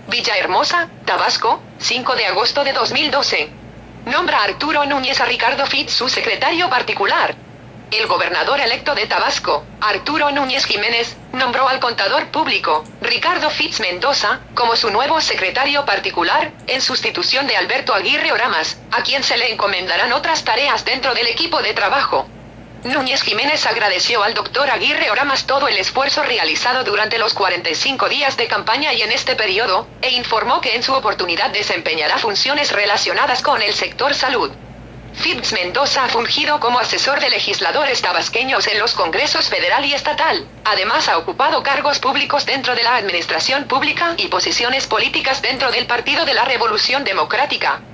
Villahermosa, Tabasco, 5 de agosto de 2012. Nombra a Arturo Núñez a Ricardo Fitz su secretario particular. El gobernador electo de Tabasco, Arturo Núñez Jiménez, nombró al contador público, Ricardo Fitz Mendoza, como su nuevo secretario particular, en sustitución de Alberto Aguirre Oramas, a quien se le encomendarán otras tareas dentro del equipo de trabajo. Núñez Jiménez agradeció al doctor Aguirre Oramas todo el esfuerzo realizado durante los 45 días de campaña y en este periodo, e informó que en su oportunidad desempeñará funciones relacionadas con el sector salud. Fitz Mendoza ha fungido como asesor de legisladores tabasqueños en los congresos federal y estatal. Además ha ocupado cargos públicos dentro de la administración pública y posiciones políticas dentro del Partido de la Revolución Democrática.